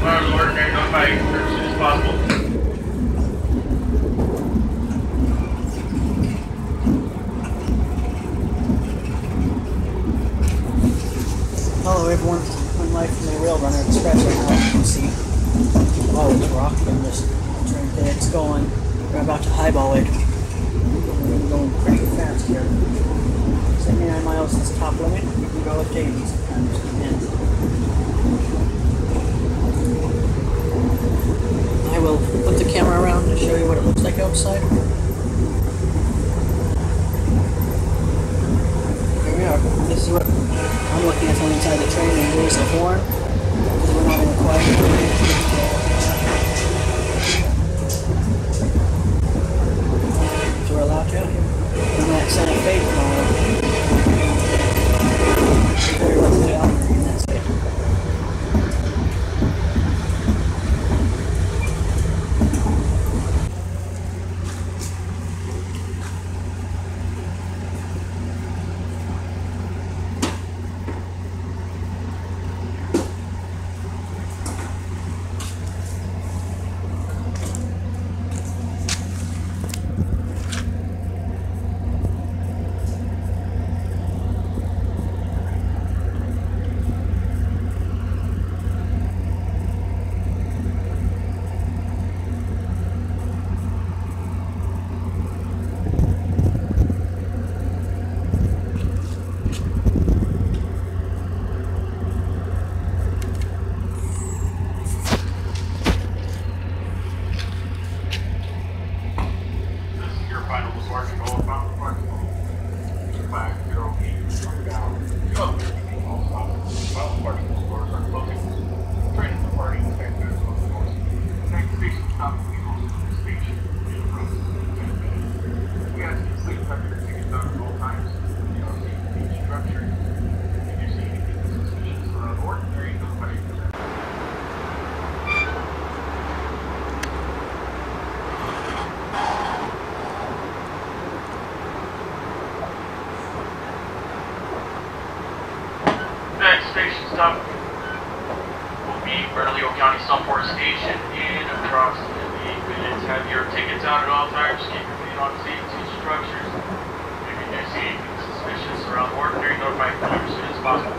ordinary notify as soon as possible. Hello everyone, I'm live from the Rail Runner Express right now, as you can see. Wow, it's rocky on this train there. It's going, we're about to highball it. We're going pretty fast here. 79 miles is the top limit. You can go with 80 sometimes. I will put the camera around to show you what it looks like outside. Here we are. This is what I'm looking at from inside the train, and there's a horn, because we're not in a quiet area. So we're allowed to. And that Santa Fe tomorrow. Very well put out there, and that's it. Next station stop will be Bernalillo County Sunport Station in approximately 8 minutes. Have your tickets out at all times. Keep your feet on safety structures. If you do see anything suspicious around the ordinary, notify the as soon as possible.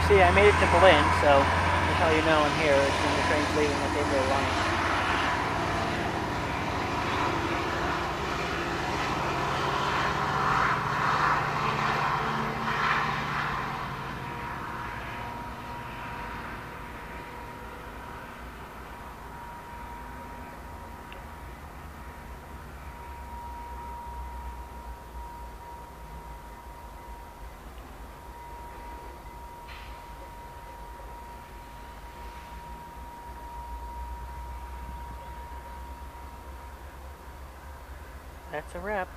see, I made it to Belen, so that's how you know I'm here. It's when the train's leaving at the end of the line. That's a wrap.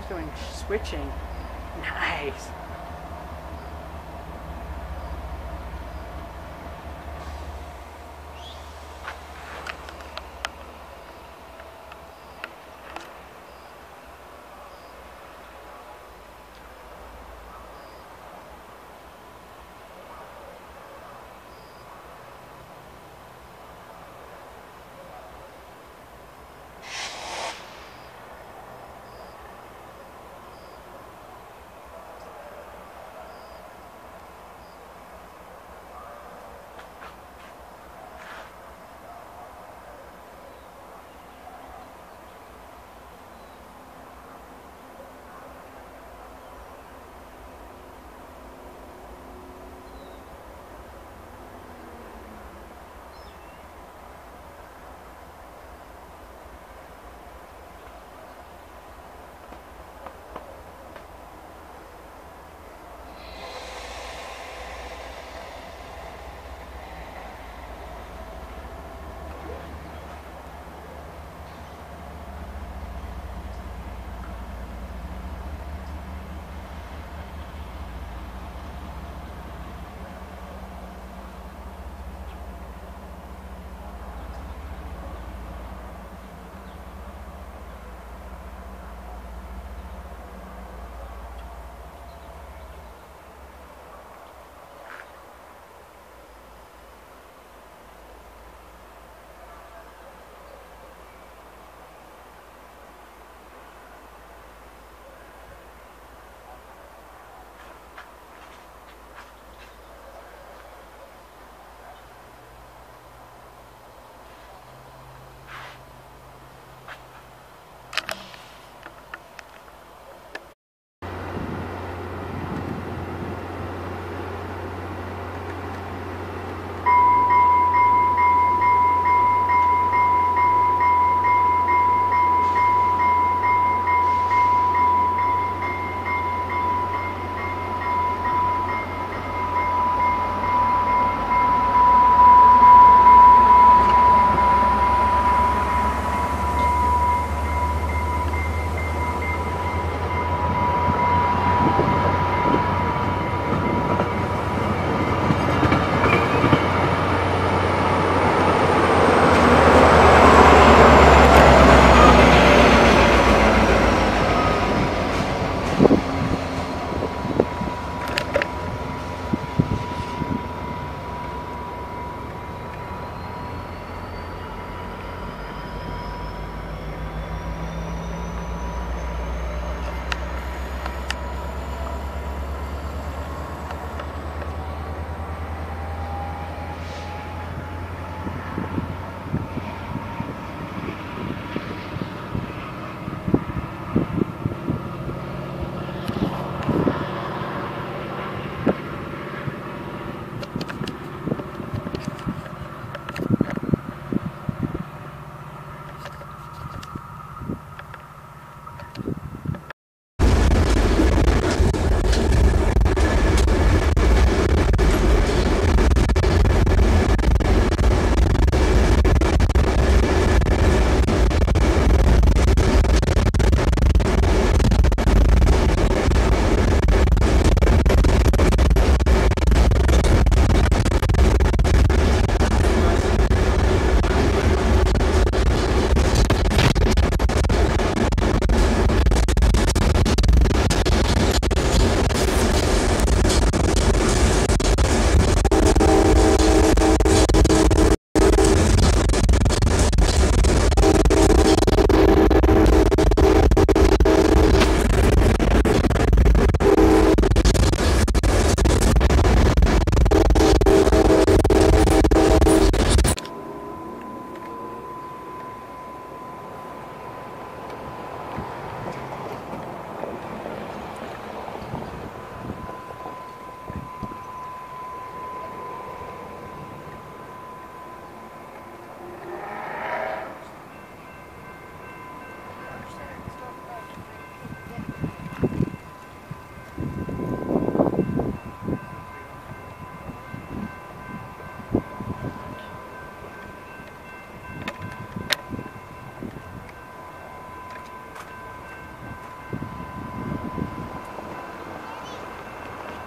doing switching. Nice.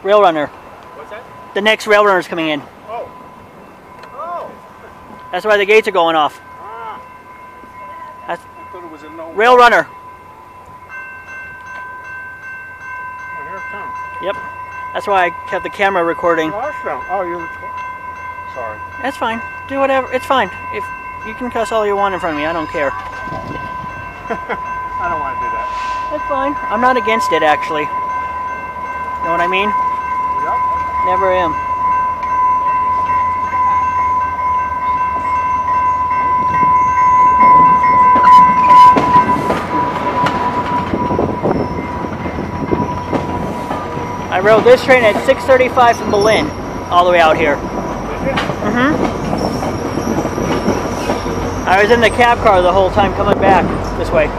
rail runner. What's that? The next rail runner's coming in. Oh. Oh. That's why the gates are going off. Ah. That's I thought it was a no. rail runner. Oh, here it comes. Yep. That's why I kept the camera recording. Awesome. Oh, you're sorry. That's fine. Do whatever. It's fine. If you can cuss all you want in front of me, I don't care. I don't want to do that. That's fine. I'm not against it, actually. Know what I mean? Yep. Never am. I rode this train at 6:35 from Belen, all the way out here. I was in the cab car the whole time coming back this way.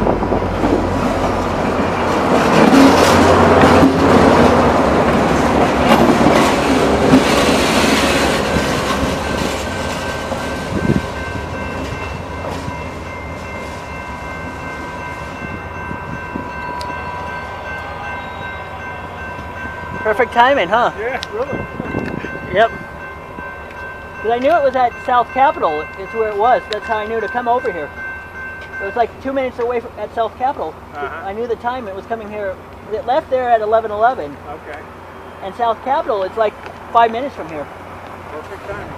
Perfect timing, huh? Yeah, really. Yep. Because I knew it was at South Capitol. It's where it was. That's how I knew to come over here. It was like 2 minutes away from, at South Capitol. I knew the time it was coming here. It left there at 11:11. Okay. And South Capitol, it's like 5 minutes from here. Perfect timing.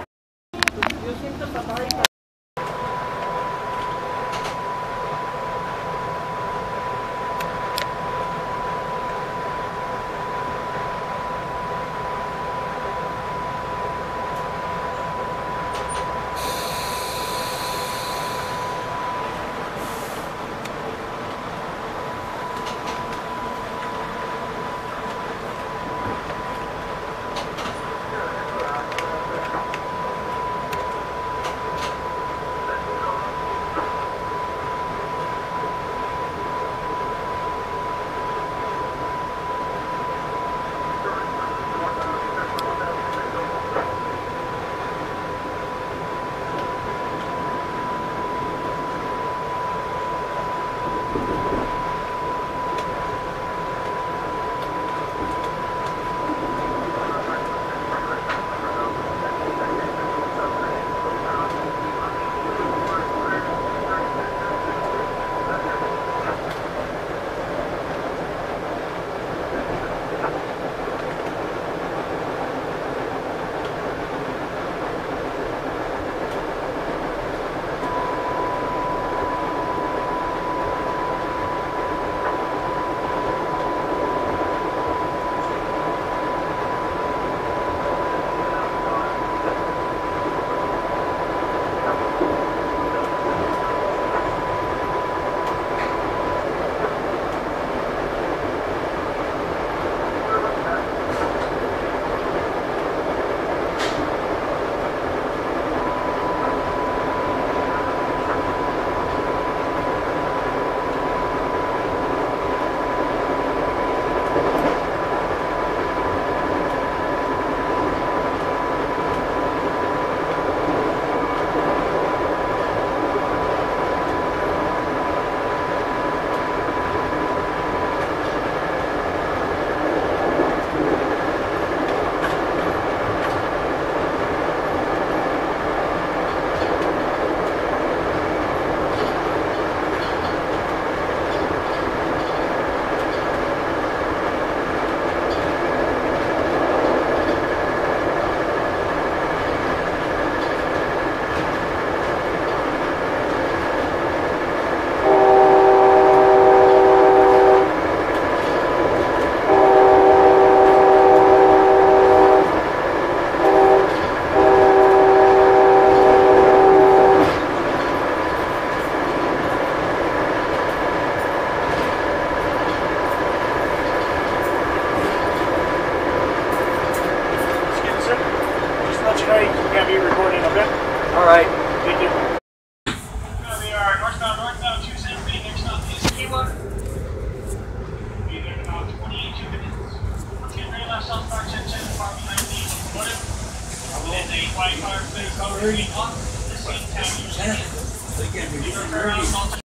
All right. Thank you. They are northbound 270, next stop is Kima. Be there in about 28 minutes. Once again, very left southbound 1010, far behind the locomotive. There's a white car clear cover on the scene, town usually.